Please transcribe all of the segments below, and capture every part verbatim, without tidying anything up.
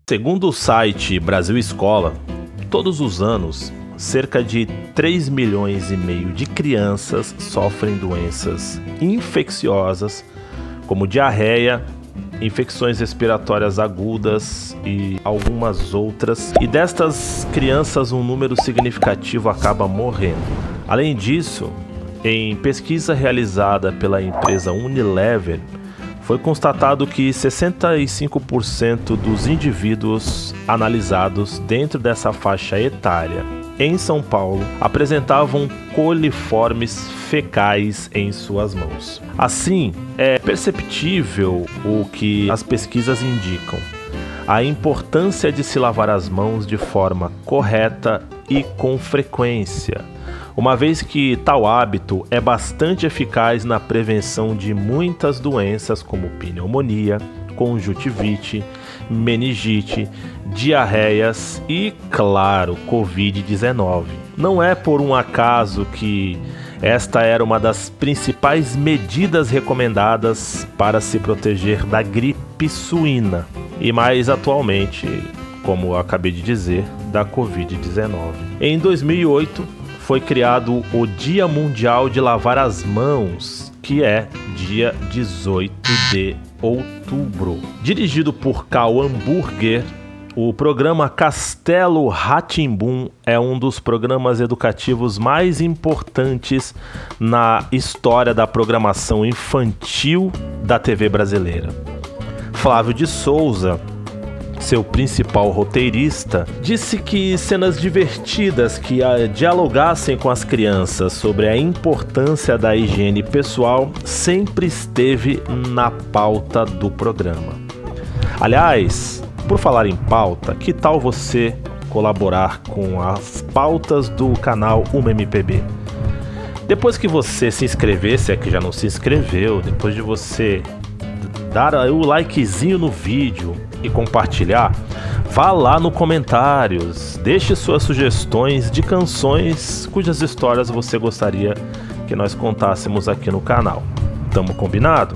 Segundo o site Brasil Escola, todos os anos, cerca de três milhões e meio de crianças sofrem doenças infecciosas, como diarreia, infecções respiratórias agudas e algumas outras. E destas crianças, um número significativo acaba morrendo. Além disso, em pesquisa realizada pela empresa Unilever, foi constatado que sessenta e cinco por cento dos indivíduos analisados dentro dessa faixa etária em São Paulo apresentavam coliformes fecais em suas mãos. Assim, é perceptível o que as pesquisas indicam: a importância de se lavar as mãos de forma correta e com frequência, uma vez que tal hábito é bastante eficaz na prevenção de muitas doenças como pneumonia, conjuntivite, meningite, diarreias e, claro, covid dezenove. Não é por um acaso que esta era uma das principais medidas recomendadas para se proteger da gripe suína e, mais atualmente, como eu acabei de dizer, da covid dezenove. Em dois mil e oito, foi criado o Dia Mundial de Lavar as Mãos, que é dia dezoito de outubro. Dirigido por Karl Hamburger, o programa Castelo Rá-Tim-Bum é um dos programas educativos mais importantes na história da programação infantil da T V brasileira. Flávio de Souza, seu principal roteirista, disse que cenas divertidas que dialogassem com as crianças sobre a importância da higiene pessoal sempre esteve na pauta do programa. Aliás, por falar em pauta, que tal você colaborar com as pautas do canal Uma M P B? Depois que você se inscrever, se é que já não se inscreveu, depois de você dar o likezinho no vídeo e compartilhar, vá lá no comentários, deixe suas sugestões de canções cujas histórias você gostaria que nós contássemos aqui no canal. Tamo combinado?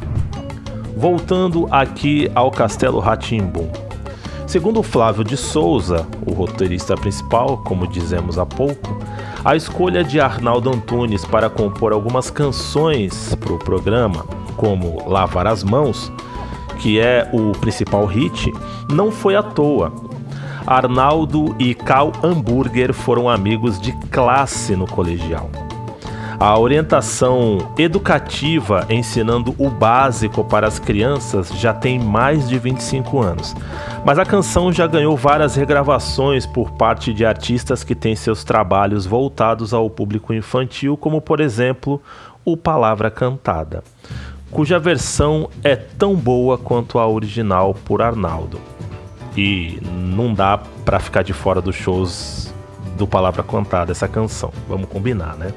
Voltando aqui ao Castelo Rá-Tim-Bum. Segundo Flávio de Souza, o roteirista principal, como dizemos há pouco, a escolha de Arnaldo Antunes para compor algumas canções para o programa, como Lavar as Mãos, que é o principal hit, não foi à toa. Arnaldo e Karl Hamburger foram amigos de classe no colegial. A orientação educativa ensinando o básico para as crianças já tem mais de vinte e cinco anos, mas a canção já ganhou várias regravações por parte de artistas que têm seus trabalhos voltados ao público infantil, como por exemplo o Palavra Cantada, cuja versão é tão boa quanto a original por Arnaldo. E não dá pra ficar de fora dos shows do Palavra Cantada essa canção, vamos combinar, né?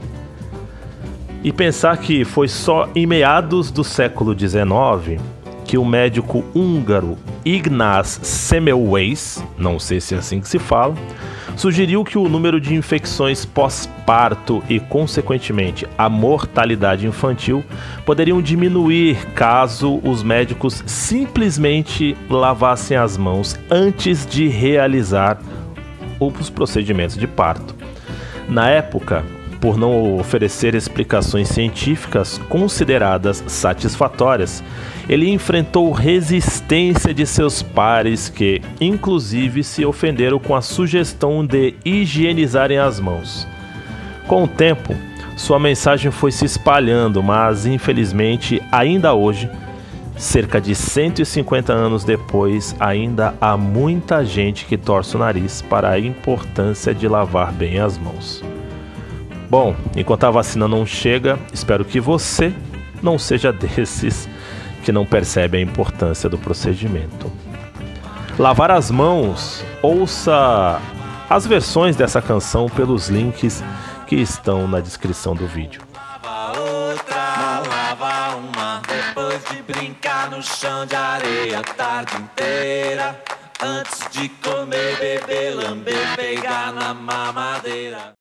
E pensar que foi só em meados do século dezenove que o médico húngaro Ignaz Semmelweis, não sei se é assim que se fala, sugeriu que o número de infecções pós-parto e, consequentemente, a mortalidade infantil poderiam diminuir caso os médicos simplesmente lavassem as mãos antes de realizar os procedimentos de parto. Na época, por não oferecer explicações científicas consideradas satisfatórias, ele enfrentou resistência de seus pares que, inclusive, se ofenderam com a sugestão de higienizarem as mãos. Com o tempo, sua mensagem foi se espalhando, mas, infelizmente, ainda hoje, cerca de cento e cinquenta anos depois, ainda há muita gente que torce o nariz para a importância de lavar bem as mãos. Bom, enquanto a vacina não chega, espero que você não seja desses que não percebe a importância do procedimento. Lavar as mãos, ouça as versões dessa canção pelos links que estão na descrição do vídeo. Lava outra, lava uma, depois de brincar no chão de areia a tarde inteira, antes de comer, beber, lamber, pegar na mamadeira.